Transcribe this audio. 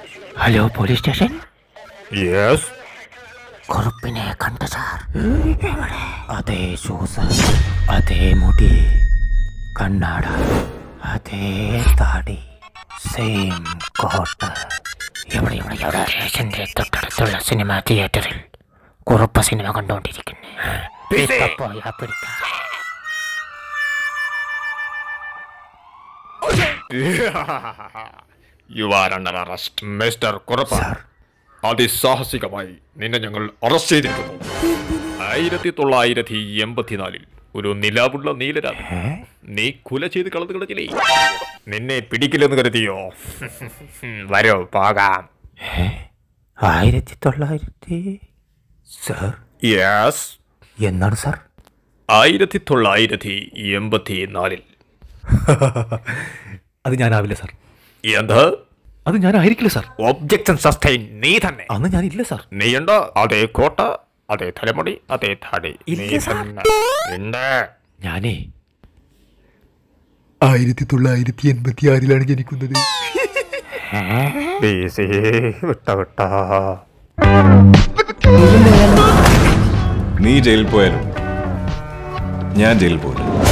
Hello police station. Yes. കുറുപ്പിനെ കണ്ട sir. അതേ ഷൂസ്, അതേ മുടി, കണ്ണാട, അതേ താടി, സെയിം കോട്ട്. ഇവിടെ ഇവിടെ ഇവിടെ സ്റ്റേഷന്റെ തൊട്ടടുത്തുള്ള സിനിമാ തിയേറ്ററിൽ കുറുപ്പ് സിനിമ കണ്ടുകൊണ്ടിരിക്കുന്നു. You are under arrest mister Kurup. അതിസാഹസികമായി നിന്നെ ഞങ്ങൾ അറസ്റ്റ് ചെയ്തിരിക്കുന്നു. 1984 ഒരു നിലാവുള്ള നീലരാത്രി നീ കുല ചെയ്ത് കളത് കിടക്കില്ലേ? നിന്നെ പിടിക്കില്ലെന്ന് കരുതിയോ? വരോ പോകാം. 1900 സാർ? യെസ്. എന്നാണ് സാർ? 1984. അത് ഞാനാവില്ല സാർ. എന്താ? അത് ഞാനായിരിക്കില്ല സാർ. Objection sustain. നീ തന്നെ. അന്ന് ഞാനില്ല സാർ. നീയുണ്ടോ? അതേ കോട്ട, അതേ തലമുടി, അതേ താടി. ഞാനേ 1986 ജനിക്കുന്നത്. നീ ജയിലിൽ പോയാലും ഞാൻ ജയിലിൽ പോയില്ല.